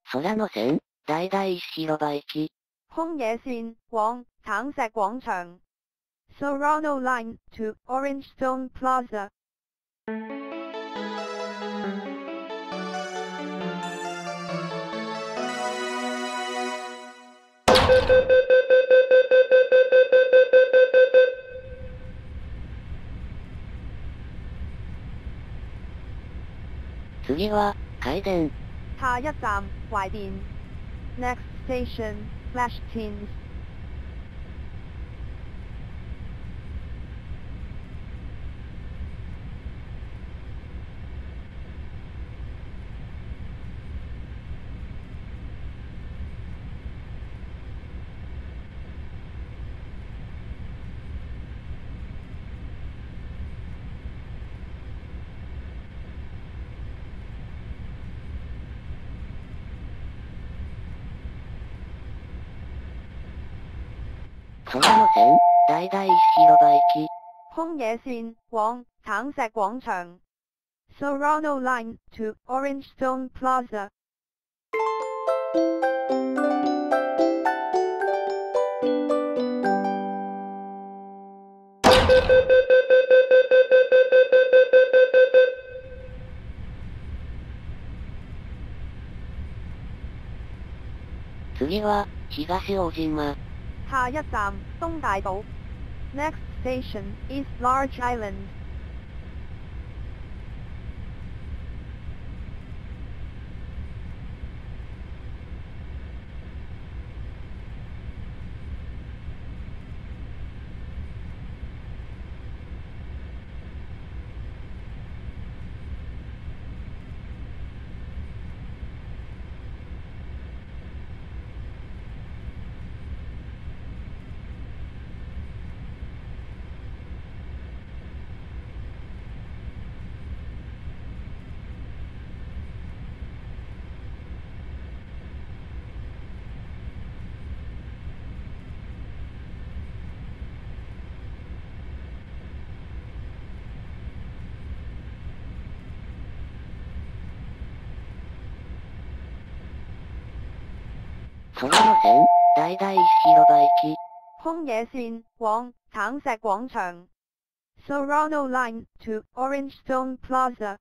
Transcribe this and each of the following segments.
空の線、大々石広場行き。 空野線往橙石廣場 Sorano Line to Orange Stone Plaza。 次は、海電。 下一站，懷電。Next station, Flash Teens。 空の線、大々石広場行き。 空野線往橙石廣場 Sorano Line to Orange Stone Plaza。 次は、東大島。 下一站，東大島。Next station, East Large Island。 空の線、大々石広場行き。 空野線往橙石廣場 Sorano Line to Orange Stone Plaza。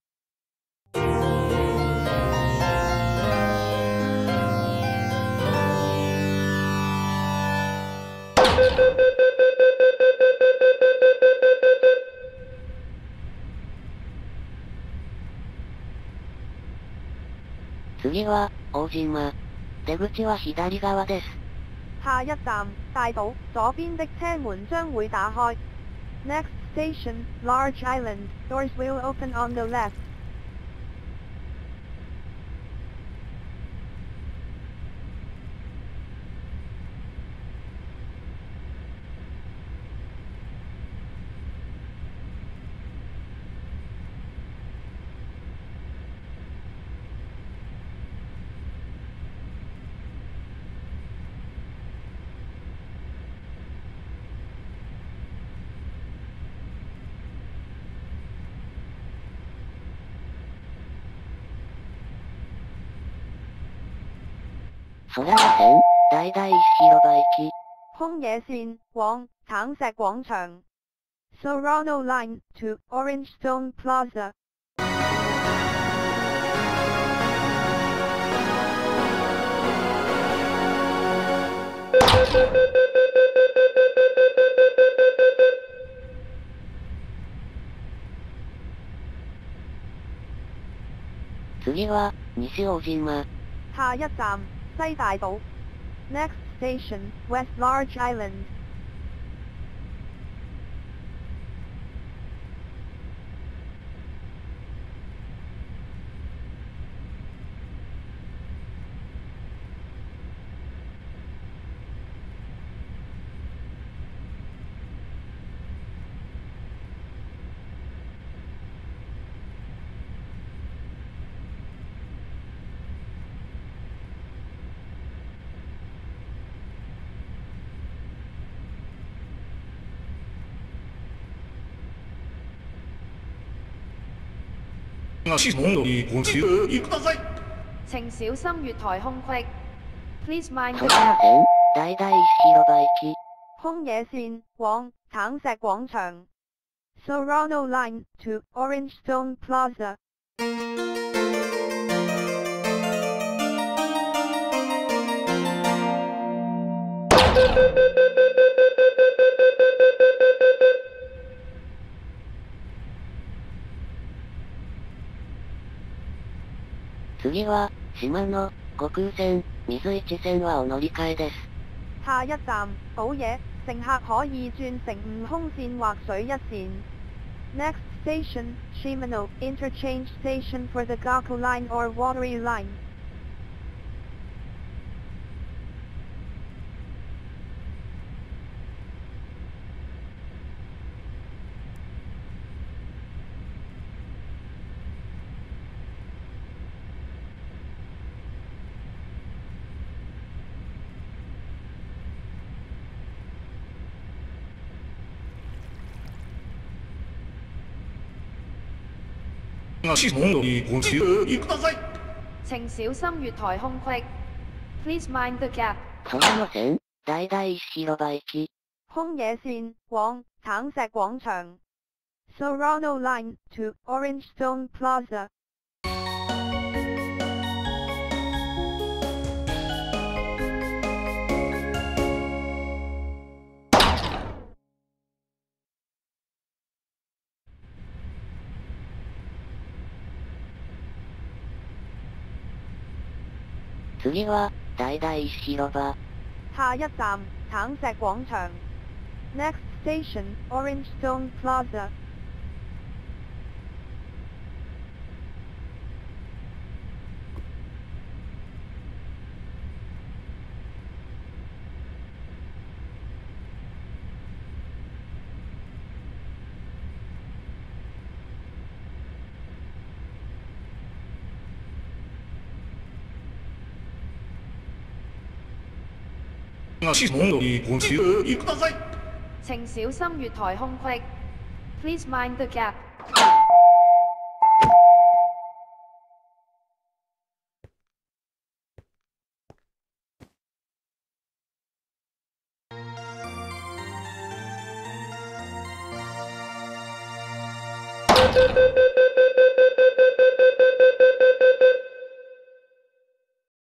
次は、大島。出口は左側です。 下一站，大島，左邊的車門將會打開。Next station, Large Island, doors will open on the left。 空の線、大々石広場行き。 空野線往橙石廣場 Sorano Line to Orange Stone Plaza。 次は、西大島。 下一站，西大島。Next station, West Large Island。 が質問にご注意ください。 請小心月台空隙。Please mind そ the れま gap。 せん。大大石広場行き。 空野線往橙石廣場 Sorano Line to Orange Stone Plaza。 次は、島の、悟空線、水市線はお乗り換えです。 下一站，寶野，乘客可以轉乘悟空線或水一線。Next station, Shimano, interchange station for the Gaku line or Watery line. 請小心月台空隙。Please mind the gap。 それません。大大石広場行き。 空野線往橙石廣場 Sorano line to Orange Stone Plaza。 次は、大大石広場。 下一站，橙石廣場。Next station, Orange Stone Plaza。 請小心月台空隙。Please mind the gap。